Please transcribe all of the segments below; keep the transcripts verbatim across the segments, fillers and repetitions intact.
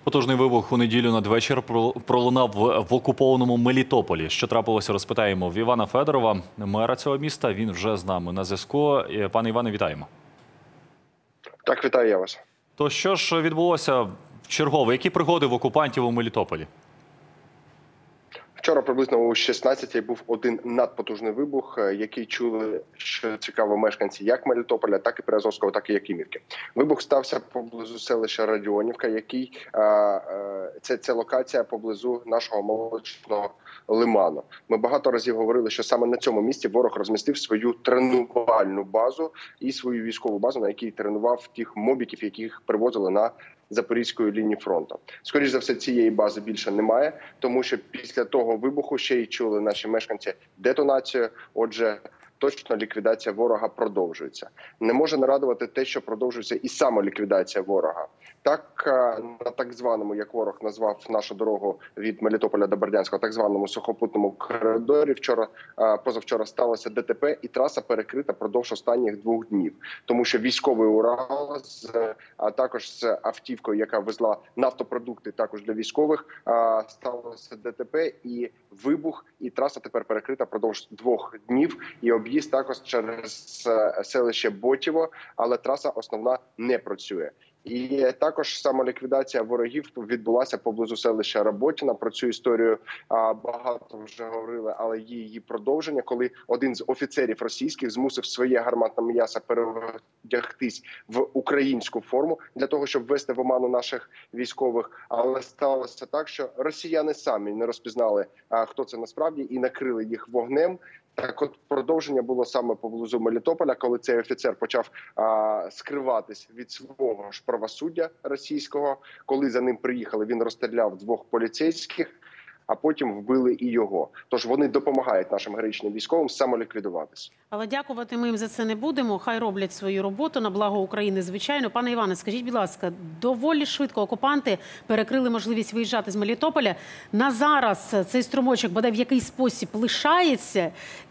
Потужний вибух у неділю надвечір пролунав в окупованому Мелітополі. Що трапилося, розпитаємо в Івана Федорова, мера цього міста. Він вже з нами на зв'язку. Пане Іване, вітаємо. Так, вітаю я вас. То що ж відбулося вчергове? Які пригоди в окупантів у Мелітополі? Вчора приблизно о шістнадцятій був один надпотужний вибух, який чули, що цікаво, мешканці як Мелітополя, так і Приазовського, так і Якимівки. Вибух стався поблизу селища Радіонівка, який це, це локація поблизу нашого молочного лиману. Ми багато разів говорили, що саме на цьому місці ворог розмістив свою тренувальну базу і свою військову базу, на якій тренував тих мобіків, яких привозили на Запорізької лінії фронту. Скоріше за все, цієї бази більше немає, тому що після того вибуху ще й чули наші мешканці детонацію. Отже, точно ліквідація ворога продовжується. Не може нарадувати те, що продовжується і самоліквідація ворога. Так, на так званому, як ворог назвав нашу дорогу від Мелітополя до Бердянського, так званому сухопутному коридорі, вчора, позавчора сталося ДТП, і траса перекрита продовж останніх двох днів. Тому що військовий Урал, а також з автівкою, яка везла нафтопродукти також для військових, сталося ДТП і вибух, і траса тепер перекрита продовж двох днів, і об'їзд також через селище Ботєво, але траса основна не працює. І також самоліквідація ворогів відбулася поблизу селища Роботіна. Про цю історію багато вже говорили, але є її продовження, коли один з офіцерів російських змусив своє гарматне м'ясо переодягтись в українську форму для того, щоб ввести в оману наших військових. Але сталося так, що росіяни самі не розпізнали, хто це насправді, і накрили їх вогнем. Так от продовження було саме поблизу Мелітополя, коли цей офіцер почав а, скриватись від свого ж правосуддя російського. Коли за ним приїхали, він розстріляв двох поліцейських, а потім вбили і його. Тож вони допомагають нашим героїчним військовим самоліквідуватися. Але дякувати ми їм за це не будемо. Хай роблять свою роботу на благо України, звичайно. Пане Іване, скажіть, будь ласка, доволі швидко окупанти перекрили можливість виїжджати з Мелітополя. На зараз цей струмочок, бодай в який спосіб, лишається.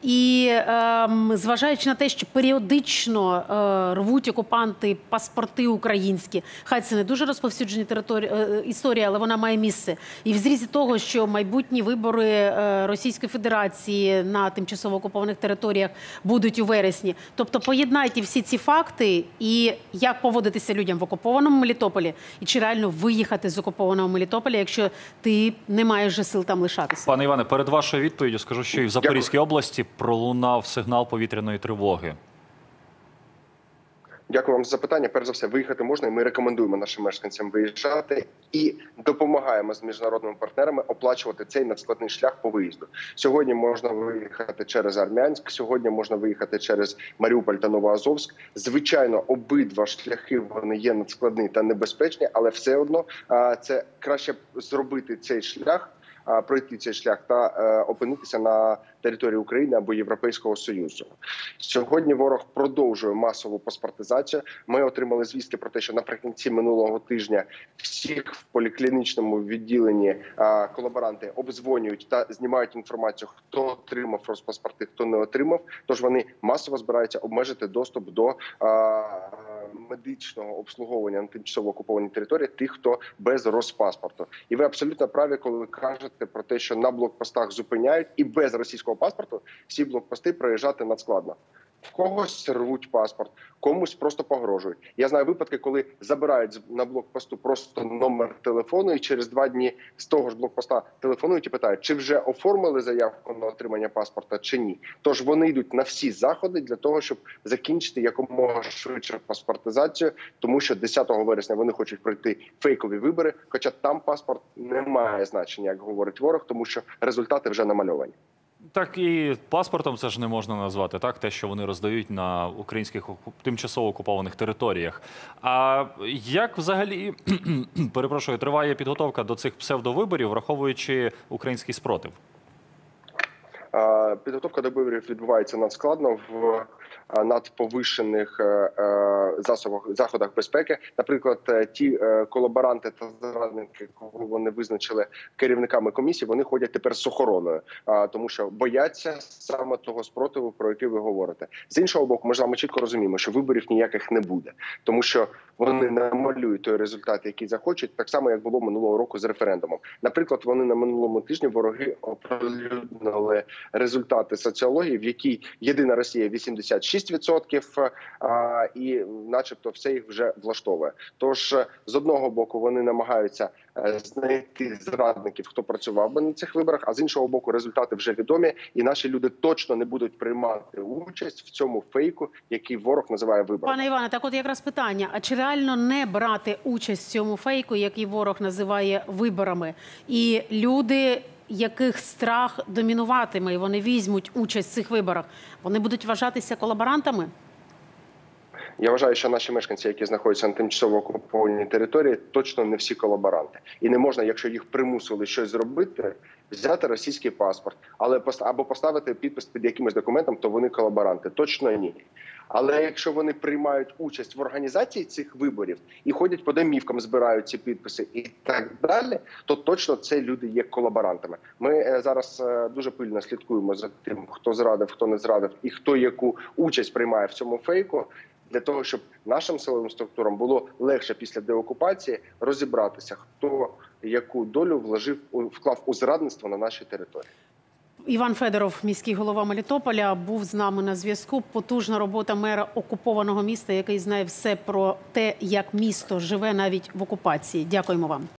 І ем, зважаючи на те, що періодично е, рвуть окупанти паспорти українські, хай це не дуже розповсюджені території, е, історія, але вона має місце. І в зрізі того, що майбутні вибори е, Російської Федерації на тимчасово окупованих територіях будуть у вересні. Тобто поєднайте всі ці факти і як поводитися людям в окупованому Мелітополі, і чи реально виїхати з окупованого Мелітополя, якщо ти не маєш же сил там лишатися. Пане Іване, перед вашою відповіддю скажу, що і в Запорізькій області пролунав сигнал повітряної тривоги. Дякую вам за запитання. Перш за все, виїхати можна, і ми рекомендуємо нашим мешканцям виїжджати і допомагаємо з міжнародними партнерами оплачувати цей надскладний шлях по виїзду. Сьогодні можна виїхати через Армянськ, сьогодні можна виїхати через Маріуполь та Новоазовськ. Звичайно, обидва шляхи вони є надскладні та небезпечні, але все одно це краще зробити цей шлях, пройти цей шлях та е, опинитися на території України або Європейського Союзу. Сьогодні ворог продовжує масову паспортизацію. Ми отримали звістки про те, що наприкінці минулого тижня всіх в поліклінічному відділенні е, колаборанти обдзвонюють та знімають інформацію, хто отримав розпаспорти, хто не отримав. Тож вони масово збираються обмежити доступ до е, медичного обслуговування на тимчасово окупованій території тих, хто без розпаспорту. І ви абсолютно праві, коли ви кажете про те, що на блокпостах зупиняють і без російського паспорту всі блокпости проїжджати надскладно. В когось рвуть паспорт, комусь просто погрожують. Я знаю випадки, коли забирають на блокпосту просто номер телефону, і через два дні з того ж блокпоста телефонують і питають, чи вже оформили заявку на отримання паспорта, чи ні. Тож вони йдуть на всі заходи для того, щоб закінчити якомога швидше паспортизацію, тому що десятого вересня вони хочуть пройти фейкові вибори, хоча там паспорт не має значення, як говорить ворог, тому що результати вже намальовані. Так і паспортом це ж не можна назвати, так? Те, що вони роздають на українських тимчасово окупованих територіях. А як взагалі, перепрошую, триває підготовка до цих псевдовиборів, враховуючи український спротив? Підготовка до виборів відбувається надскладно. В надповишених засобах заходах безпеки. Наприклад, ті колаборанти та зрадники, кого вони визначили керівниками комісії, вони ходять тепер з охороною, тому що бояться саме того спротиву, про який ви говорите. З іншого боку, ми ж з вами чітко розуміємо, що виборів ніяких не буде, тому що вони намалюють той результат, який захочуть, так само, як було минулого року з референдумом. Наприклад, вони на минулому тижні, вороги, оприлюднили результати соціології, в якій Єдина Росія вісімдесят шість відсотків, і начебто все їх вже влаштовує. Тож, з одного боку, вони намагаються знайти зрадників, хто працював би на цих виборах, а з іншого боку, результати вже відомі, і наші люди точно не будуть приймати участь в цьому фейку, який ворог називає виборами. Пане Іване, так от якраз питання, а чи реально не брати участь в цьому фейку, який ворог називає виборами? І люди, яких страх домінуватиме, і вони візьмуть участь в цих виборах, вони будуть вважатися колаборантами? Я вважаю, що наші мешканці, які знаходяться на тимчасово окупованій території, точно не всі колаборанти. І не можна, якщо їх примусили щось зробити, взяти російський паспорт, але або поставити підпис під якимось документом, то вони колаборанти. Точно ні. Але якщо вони приймають участь в організації цих виборів і ходять по домівкам, збирають ці підписи і так далі, то точно це люди є колаборантами. Ми зараз дуже пильно слідкуємо за тим, хто зрадив, хто не зрадив і хто яку участь приймає в цьому фейку, для того, щоб нашим силовим структурам було легше після деокупації розібратися, хто яку долю вложив, вклав у зрадництво на нашій території. Іван Федоров, міський голова Мелітополя, був з нами на зв'язку. Потужна робота мера окупованого міста, який знає все про те, як місто живе навіть в окупації. Дякуємо вам.